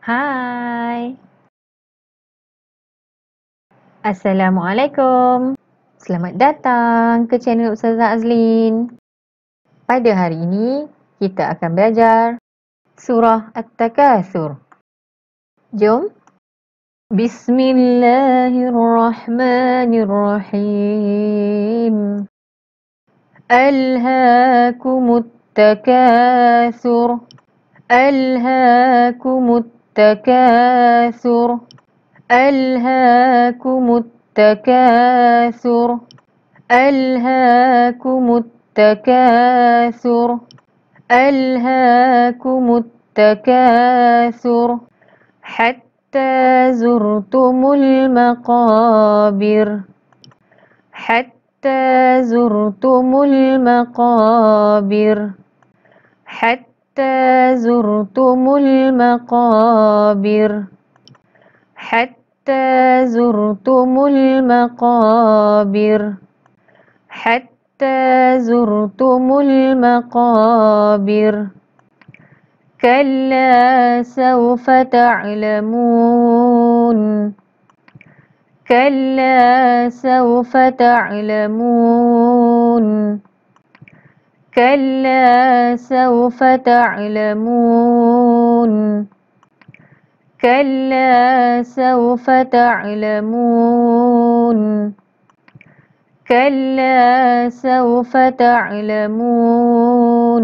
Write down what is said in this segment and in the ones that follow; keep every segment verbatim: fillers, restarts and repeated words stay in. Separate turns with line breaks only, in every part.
Hai. Assalamualaikum. Selamat datang ke channel Ustazah Azlin. Pada hari ini, kita akan belajar surah At-Takatsur. Jom. Bismillahirrahmanirrahim. Alhaakumut takatsur. Alhaakumut takatsur. ألهاكم التكاثر ألهاكم التكاثر ألهاكم التكاثر حتى زرتم المقابر حتى زرتم المقابر حتى زرتم المقابر حتى زرتم المقابر حتى زرتم المقابر كلا سوف تعلمون كلا سوف تعلمون كلا سوف تعلمون كلا سوف تعلمون كلا سوف تعلمون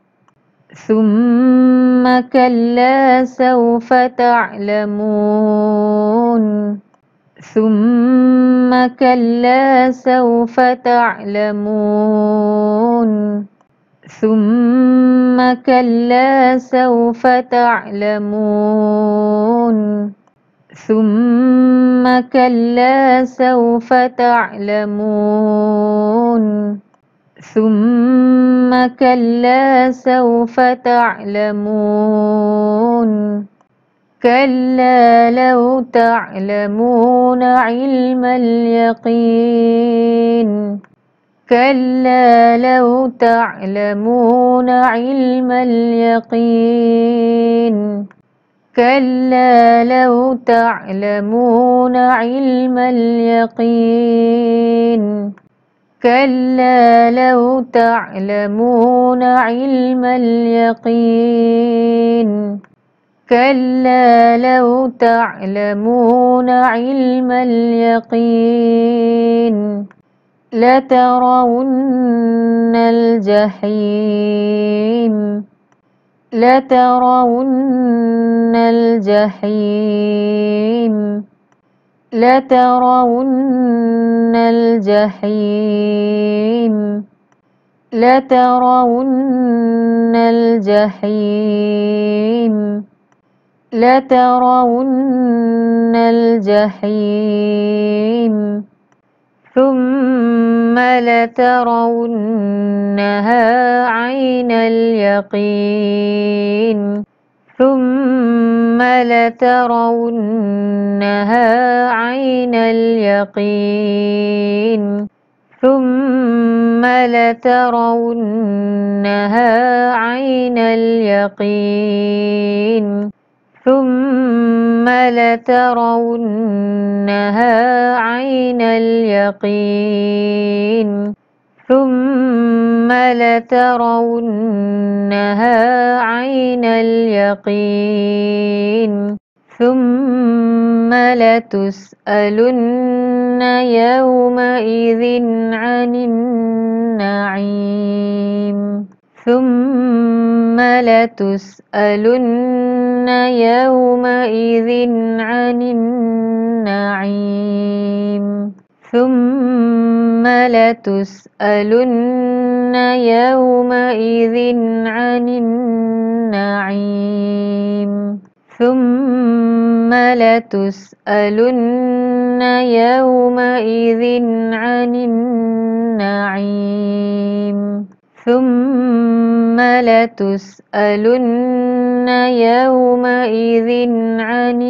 ثم كلا سوف تعلمون ثم كلا سوف تعلمون ثم كلا سوف تعلمون ثم كلا سوف تعلمون ثم كلا سوف تعلمون كلا لو تعلمون علم اليقين كلا لو تعلمون علم اليقين كلا لو تعلمون علم اليقين كلا لو تعلمون علم اليقين كلا لو تعلمون علم اليقين لترون الجحيم لترون الجحيم لترون الجحيم لترون الجحيم لترون الجحيم ثم لترونها عين اليقين ثم لترونها عين اليقين ثم لترونها عين اليقين ثم لترونها عين اليقين ثم لترونها عين اليقين ثم لتسألن يومئذ عن النعيم ثم لتسألن يومئذ عن النعيم ثم لتسألن يومئذ عن النعيم ثم لتسألن يومئذ عن النعيم ثم لتسألن يومئذ عن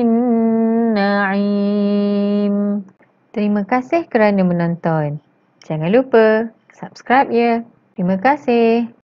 النعيم. Terima kasih kerana menonton. Jangan lupa subscribe ya. Terima kasih.